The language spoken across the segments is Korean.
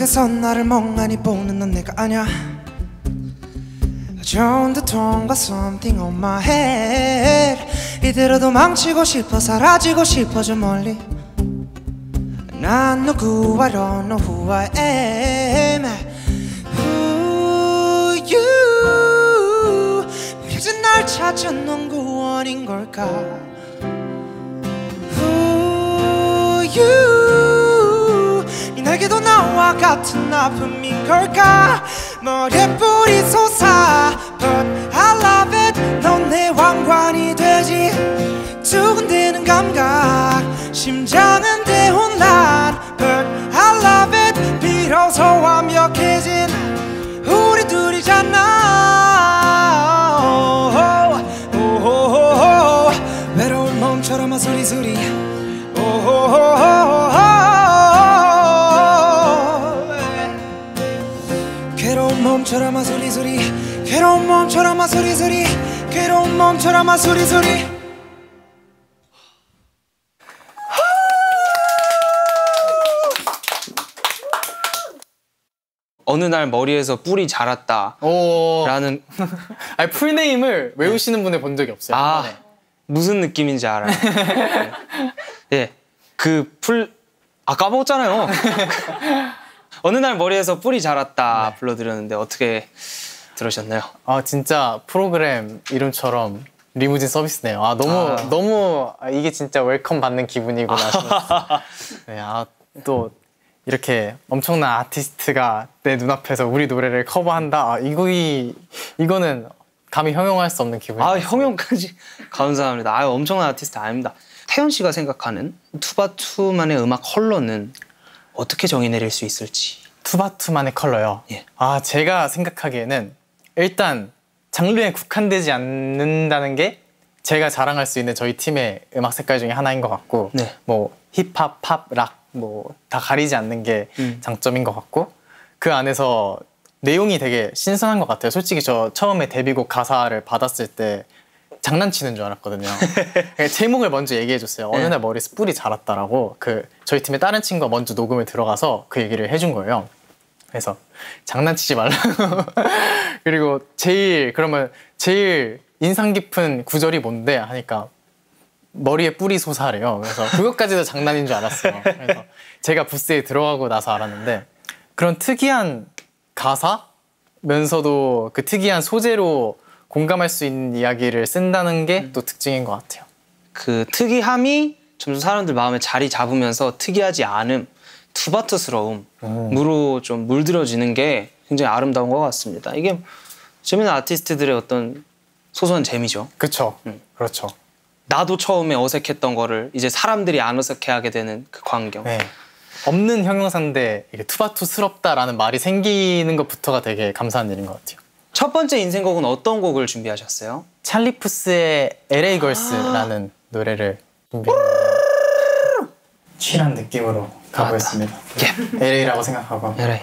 눈에서 나를 멍하니 보는 넌 내가 아냐. 좋은 듯한가 something on my head. 이대로 도망치고 싶어 사라지고 싶어 저 멀리. 난 누구 I don't know who I am. Who you 이제 날 찾은 넌 구원인 걸까. Who you 이 날개도 나와 같은 아픔인 걸까. 머리에 뿌리 솟아 But I love it. 넌 내 왕관이 되지. 두근대는 감각 심장은 대혼란 But I love it. 비로소 완벽해진 우리 둘이잖아. 외로운 멈춰라마 소리소리. 괴로운 멈춰라마 소리소리. 괴로운 멈춰라마 소리소리. 괴로운 멈춰라마 소리소리. 어느 날 머리에서 뿔이 자랐다 라는 아니 풀네임을 외우시는 분을 본 적이 없어요. 아 무슨 느낌인지 알아요. 예, 그 풀 까먹었잖아요. 어느 날 머리에서 뿔이 자랐다 불러드렸는데 어떻게 들으셨나요? 아 진짜 프로그램 이름처럼 리무진 서비스네요. 아 너무 이게 진짜 웰컴 받는 기분이구나 싶었어요. 네, 또 이렇게 엄청난 아티스트가 내 눈앞에서 우리 노래를 커버한다. 이거는 감히 형용할 수 없는 기분이에요. 형용까지 감사합니다. 엄청난 아티스트 아닙니다. 태연 씨가 생각하는 투바투만의 음악 컬러는 어떻게 정의 내릴 수 있을지. 투바투만의 컬러요? 예. 제가 생각하기에는 일단 장르에 국한되지 않는다는 게 제가 자랑할 수 있는 저희 팀의 음악 색깔 중에 하나인 것 같고 네. 뭐 힙합, 팝, 락 뭐 다 가리지 않는 게 장점인 것 같고 그 안에서 내용이 되게 신선한 것 같아요. 솔직히 저 처음에 데뷔곡 가사를 받았을 때 장난치는 줄 알았거든요. 제목을 먼저 얘기해줬어요. 어느 날 머리에서 뿔이 자랐다라고. 저희 팀의 다른 친구가 먼저 녹음을 들어가서 그 얘기를 해준 거예요. 그래서 장난치지 말라고. 그리고 그러면 제일 인상 깊은 구절이 뭔데 하니까 머리에 뿔이 솟아래요. 그래서 그것까지도 장난인 줄 알았어요. 그래서 제가 부스에 들어가고 나서 알았는데 그런 특이한 가사면서도 그 특이한 소재로 공감할 수 있는 이야기를 쓴다는 게 또 특징인 것 같아요. 그 특이함이 점점 사람들 마음에 자리 잡으면서 특이하지 않음, 투바투스러움으로 좀 물들어지는 게 굉장히 아름다운 것 같습니다. 이게 재미있는 아티스트들의 어떤 소소한 재미죠. 그렇죠. 그렇죠. 나도 처음에 어색했던 거를 이제 사람들이 안 어색해하게 되는 그 광경. 네. 없는 형용사인데 이게 투바투스럽다라는 말이 생기는 것부터가 되게 감사한 일인 것 같아요. 첫 번째 인생곡은 어떤 곡을 준비하셨어요? 찰리 푸스의 LA 걸스라는 노래를 준비했는데 취한 느낌으로 가보겠습니다. LA라고 생각하고. LA.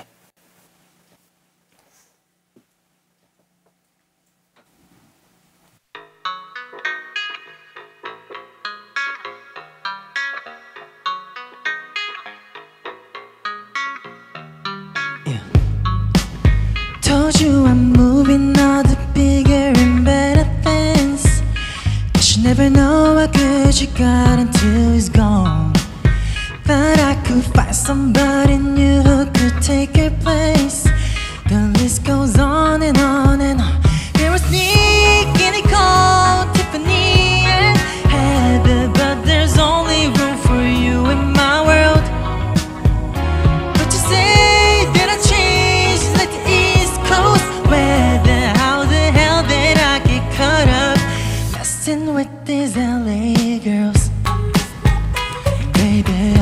Told you I'm moving all the bigger and better things. But you never know how good you got until it's gone. Thought I could find somebody new who could take your place. The list goes on and on and on. There was Nick, Nicole, Tiffany and Heather, but there's only room for you in my world. But you say that I changed like the East Coast weather. How the hell did I get caught up messing with these LA girls? Baby,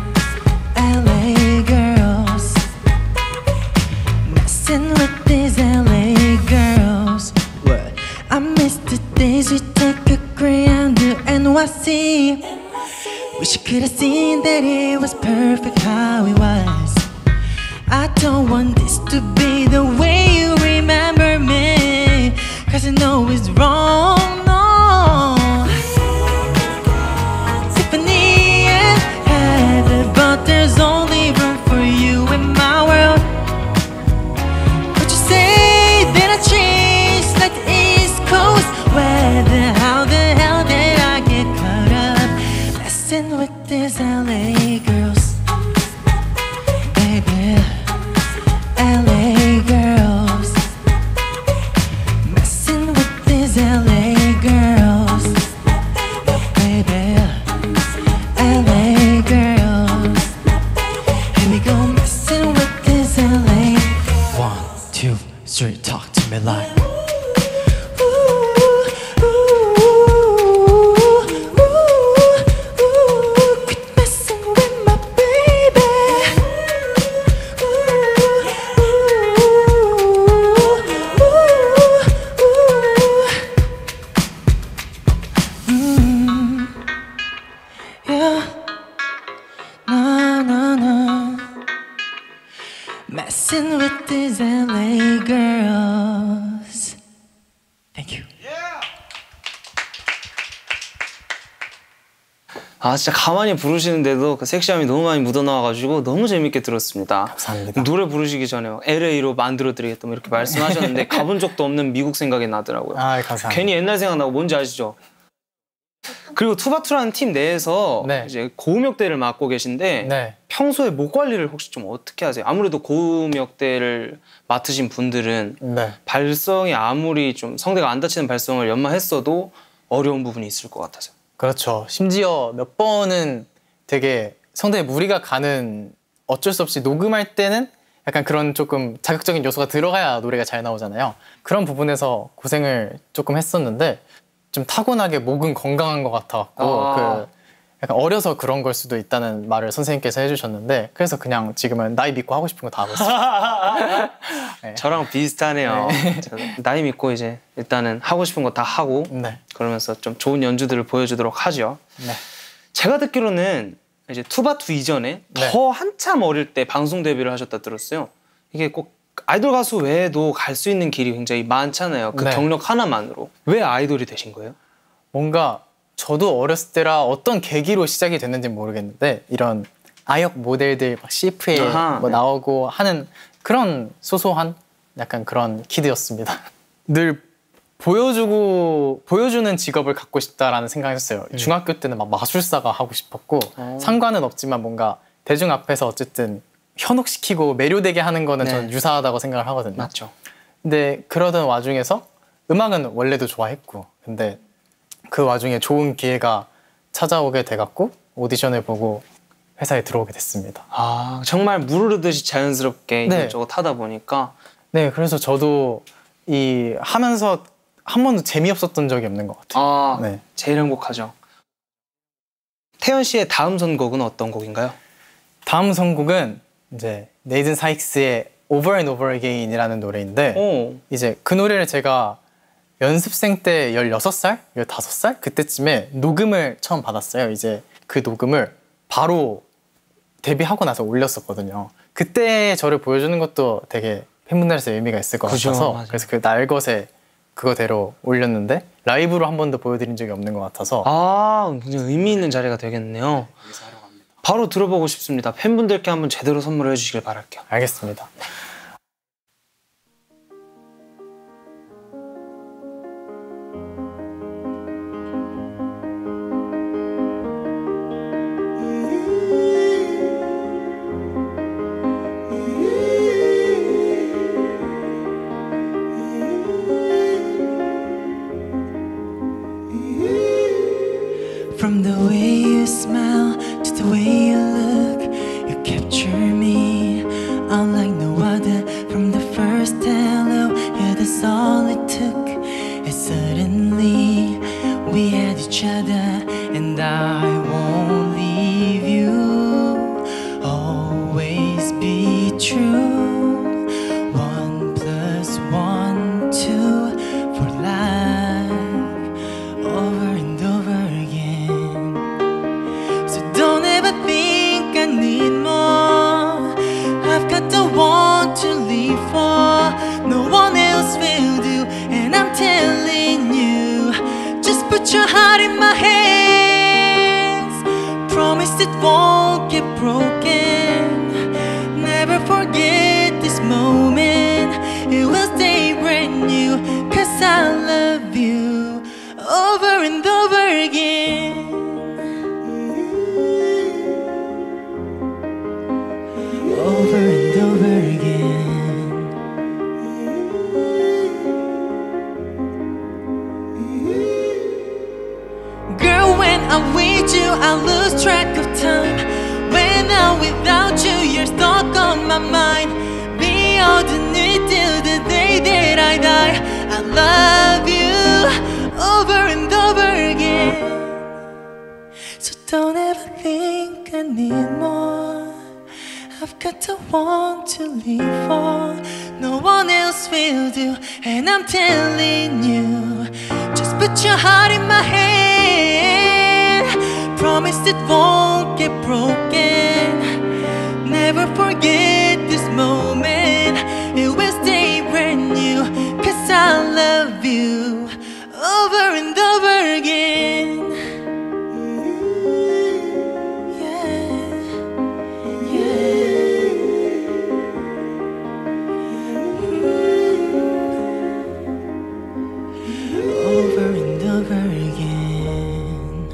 LA girls, messing with these LA girls. What? I miss the days we take a Greyhound to NYC. Wish you could have seen that it was perfect how it was. I don't want this to be the way you remember me, 'cause I know it's wrong, no. Tiffany and Heather, but there's only room for you in my world. messing with these LA girls, baby. LA girls, messing with these LA girls, baby. LA girls, here we go, messing with these LA. 1, 2, 3, talk to me like. Messing with these LA girls. Thank you. 아 진짜 가만히 부르시는데도 그 섹시함이 너무 많이 묻어나와가지고 너무 재밌게 들었습니다. 감사합니다. 노래 부르시기 전에 LA로 만들어드리겠다 뭐 이렇게 말씀하셨는데 가본 적도 없는 미국 생각이 나더라고요. 아, 감사합니다. 괜히 옛날 생각나고 뭔지 아시죠? 그리고 투바투라는 팀 내에서 네. 이제 고음역대를 맡고 계신데 네. 평소에 목 관리를 혹시 좀 어떻게 하세요? 아무래도 고음역대를 맡으신 분들은 네. 발성이 아무리 좀 성대가 안 다치는 발성을 연마했어도 어려운 부분이 있을 것 같아서. 그렇죠. 심지어 몇 번은 되게 성대에 무리가 가는, 어쩔 수 없이 녹음할 때는 약간 그런 조금 자극적인 요소가 들어가야 노래가 잘 나오잖아요. 그런 부분에서 고생을 조금 했었는데 좀 타고나게 목은 건강한 것 같아갖고 그 약간 어려서 그런 걸 수도 있다는 말을 선생님께서 해주셨는데, 그래서 그냥 지금은 나이 믿고 하고 싶은 거 다 하고 있어요. 네. 저랑 비슷하네요. 저 나이 믿고 이제 일단은 하고 싶은 거 다 하고 네. 그러면서 좀 좋은 연주들을 보여주도록 하죠. 네. 제가 듣기로는 이제 투바투 이전에 네. 더 한참 어릴 때 방송 데뷔를 하셨다 들었어요. 이게 꼭 아이돌 가수 외에도 갈 수 있는 길이 굉장히 많잖아요. 그 네. 경력 하나만으로. 왜 아이돌이 되신 거예요? 뭔가 저도 어렸을 때라 어떤 계기로 시작이 됐는지 모르겠는데 이런 아역 모델들 막 CF에 아하, 뭐 네. 나오고 하는 그런 소소한 약간 그런 키드였습니다. 늘 보여주는 직업을 갖고 싶다라는 생각했어요. 중학교 때는 막 마술사가 하고 싶었고 상관은 없지만 뭔가 대중 앞에서 어쨌든 현혹시키고 매료되게 하는 거는 네. 저는 유사하다고 생각을 하거든요. 맞죠. 근데 그러던 와중에서 음악은 원래도 좋아했고, 근데 그 와중에 좋은 기회가 찾아오게 돼갖고 오디션을 보고 회사에 들어오게 됐습니다. 아 정말 물 흐르듯이 자연스럽게 네. 이것저것 하다 보니까 네, 그래서 저도 이 하면서 한 번도 재미없었던 적이 없는 것 같아요. 네. 제일 행복하죠. 태연 씨의 다음 선곡은 어떤 곡인가요? 다음 선곡은 이제 네이든 사이크스의 Over and Over Again이라는 노래인데 오. 이제 그 노래를 제가 연습생 때 16살? 15살? 그때쯤에 녹음을 처음 받았어요. 이제 그 녹음을 바로 데뷔하고 나서 올렸었거든요. 그때 저를 보여주는 것도 되게 팬분들에서 의미가 있을 것 그죠, 같아서 맞아요. 그래서 그 날것에 그거대로 올렸는데 라이브로 한 번도 보여드린 적이 없는 것 같아서 아 굉장히 의미 있는 자리가 되겠네요. 바로 들어보고 싶습니다. 팬분들께 한번 제대로 선물해 주시길 바랄게요. 알겠습니다. From the way you smile to the way you look, you capture me unlike no other. From the first hello, yeah, that's all it took. And suddenly we had each other, and I won't leave you. Always be true. 1 + 1, 2 for life, over and over again. So don't ever think I need more. I've got the one to live for. No one else will do, and I'm telling you, just put your heart in my hands. Promise it won't get broken. Never forget this moment. It will stay brand new, 'cause I love you over and over again. I'm with you, I lose track of time. When I'm without you, you're stuck on my mind. Beyond the night till the day that I die, I love you over and over again. So don't ever think I need more. I've got the one to live for. No one else will do, and I'm telling you, just put your heart in my hand. Promise it won't get broken. Never forget this moment. It will stay brand new, 'cause I love you over and over again. Over and over again.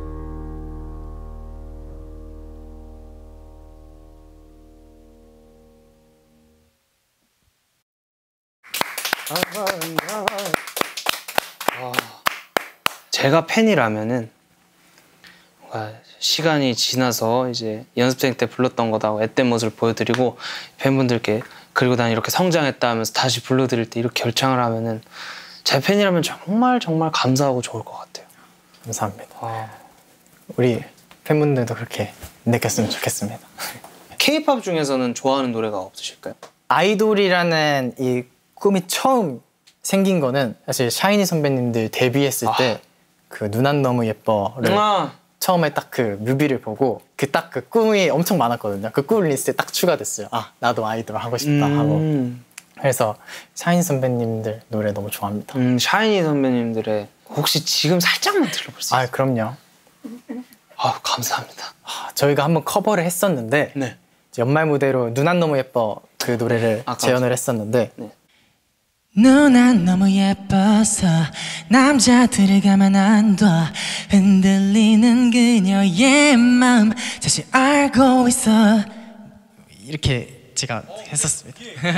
제가 팬이라면은 뭔가 시간이 지나서 이제 연습생 때 불렀던 거다 앳된 모습을 보여드리고 팬분들께 그리고 난 이렇게 성장했다 하면서 다시 불러드릴 때 이렇게 결창을 하면은 제 팬이라면 정말 정말 감사하고 좋을 것 같아요. 감사합니다. 우리 팬분들도 그렇게 느꼈으면 좋겠습니다. K-팝 중에서는 좋아하는 노래가 없으실까요? 아이돌이라는 이 꿈이 처음 생긴 거는 사실 샤이니 선배님들 데뷔했을 때 그 눈 안 너무 예뻐를 처음에 딱 그 뮤비를 보고 그 딱 그 꿈이 엄청 많았거든요. 그 꿈 리스트에 딱 추가됐어요. 아, 나도 아이돌 하고 싶다 하고. 그래서 샤이니 선배님들 노래 너무 좋아합니다. 샤이니 선배님들의 혹시 지금 살짝만 들어볼 수 있어요? 아, 그럼요. 아, 감사합니다. 저희가 한번 커버를 했었는데 네. 연말 무대로 눈 안 너무 예뻐 그 노래를 재현을 했었는데 네. 눈 안 너무 예뻐서 남자들을 가만 안 둬. 흔들리는 그녀의 마음 사실 알고 있어. 이렇게 제가 했었습니다.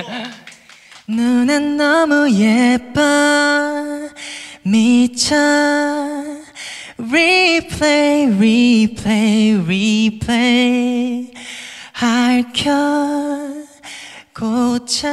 눈 안 너무 예뻐 미쳐. Replay replay replay 할겨 고쳐.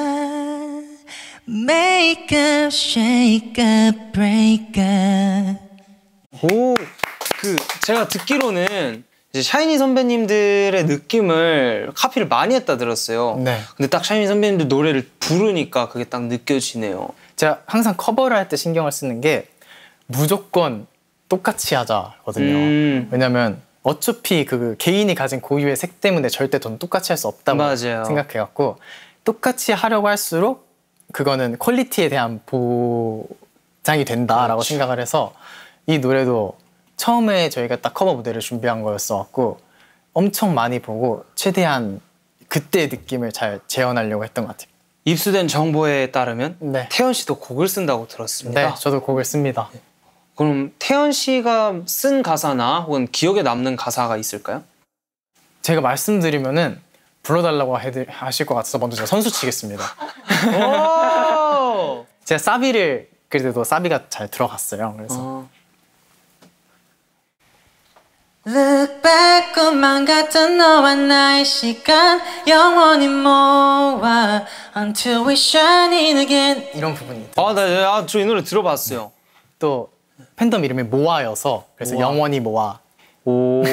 Make up, shake up, break up. 오, 그 제가 듣기로는 이제 샤이니 선배님들의 느낌을 카피를 많이 했다 들었어요. 네. 근데 딱 샤이니 선배님들 노래를 부르니까 그게 딱 느껴지네요. 제가 항상 커버를 할 때 신경을 쓰는 게 무조건 똑같이 하자거든요. 왜냐면 어차피 그 개인이 가진 고유의 색 때문에 절대 전 똑같이 할 수 없다고 맞아요. 생각해갖고 똑같이 하려고 할수록 그거는 퀄리티에 대한 보장이 된다라고 그렇죠. 생각을 해서 이 노래도 처음에 저희가 딱 커버 무대를 준비한 거였어갖고 엄청 많이 보고 최대한 그때의 느낌을 잘 재현하려고 했던 것 같아요. 입수된 정보에 따르면 네. 태연 씨도 곡을 쓴다고 들었습니다. 네, 저도 곡을 씁니다. 그럼 태연 씨가 쓴 가사나 혹은 기억에 남는 가사가 있을까요? 제가 말씀드리면은 불러달라고 하실 것 같아서 먼저 제가 선수 치겠습니다. 오! 제가 사비를 그래도 사비가 잘 들어갔어요. 그래서 Look back 꿈만 같은 너와 나의 시간 영원히 모아 Until we shining again. 이런 부분이 저 이 노래 들어봤어요. 또 팬덤 이름이 모아여서 그래서 모아. 영원히 모아. 오.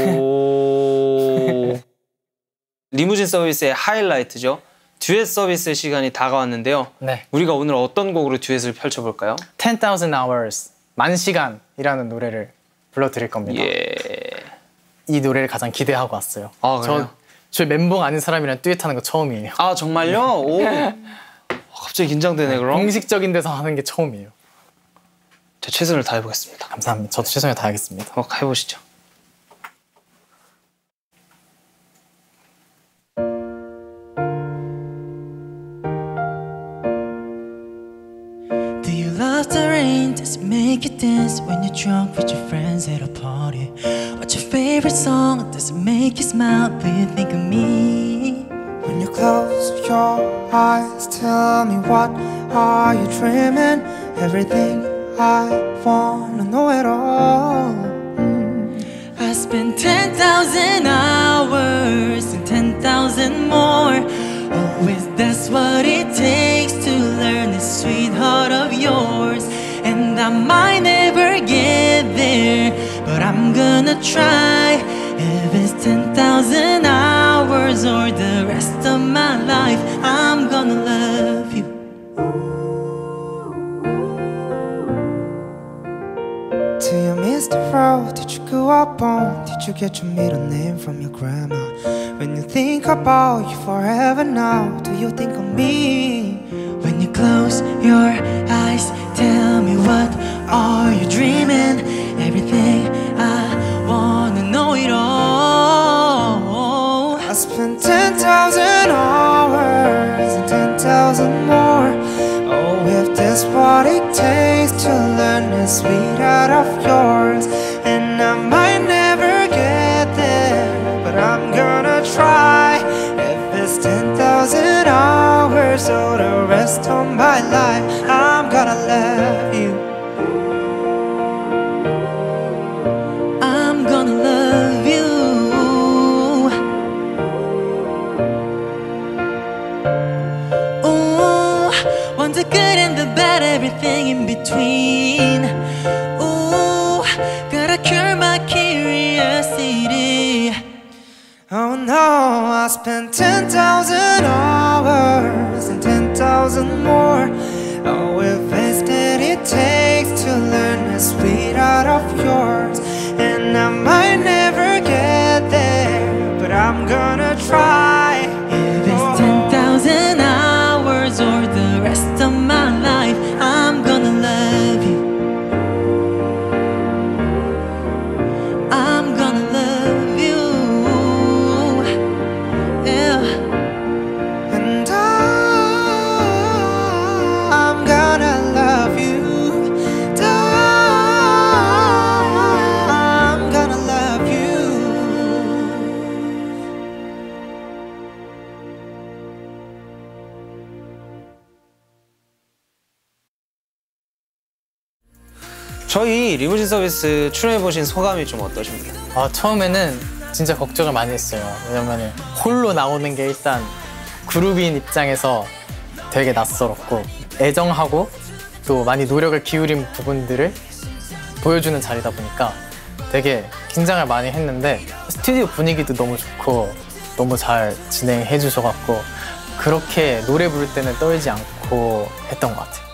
리무진 서비스의 하이라이트죠. 듀엣 서비스 시간이 다가왔는데요. 네. 우리가 오늘 어떤 곡으로 듀엣을 펼쳐볼까요? 10,000 hours 만시간이라는 노래를 불러드릴 겁니다. 예. 이 노래를 가장 기대하고 왔어요. 아, 그래요? 저희 멤버가 아닌 사람이랑 듀엣하는 거 처음이에요. 아, 정말요? 오. 갑자기 긴장되네, 그럼. 공식적인 데서 하는 게 처음이에요. 제 최선을 다해보겠습니다. 감사합니다. 저도 최선을 다하겠습니다. 한번 해보시죠. Do you love the rain? Does it make you dance when you're drunk with your friends at a party? What's your favorite song? Does it make you smile? Do you think of me? When you close your eyes, tell me what are you dreaming? Everything I wanna know at all. 10,000 hours and 10,000 more. Oh, if that's what it takes to learn this sweetheart of yours. And I might never get there, but I'm gonna try. If it's 10,000 hours or the rest of my life, I'm gonna love you. Do you miss the road that you grew up on? Did you get your middle name from your grandma? When you think about you forever now, do you think of me? When you close your eyes, tell me what are you dreaming? Everything I wanna know it all. I spent 10,000 hours and 10,000 more. Oh, if that's what it takes to learn the sweetheart of yours. And I might never get there, but I'm gonna try. If it's 10,000 hours or the rest of my life, I'm gonna love you. I'm gonna love you. Ooh, want the good and the bad, everything in between. Ooh, gotta cure my curiosity. Oh no, I spent 10,000 hours and 10,000 more. Oh, if it's that it takes to learn the sweetheart of yours. And I might never get there, but I'm gonna try. If it's 10,000 hours or the rest of my life, I'm gonna love you. I'm gonna love you. Yeah. And I'm gonna love you. I'm gonna love you. 저희 리무진 서비스 출연해보신 소감이 좀 어떠십니까? 처음에는 진짜 걱정을 많이 했어요. 왜냐면 홀로 나오는 게 일단 그룹인 입장에서 되게 낯설었고, 애정하고 또 많이 노력을 기울인 부분들을 보여주는 자리다 보니까 되게 긴장을 많이 했는데, 스튜디오 분위기도 너무 좋고 너무 잘 진행해 주셔갖고 그렇게 노래 부를 때는 떨지 않고 했던 것 같아요.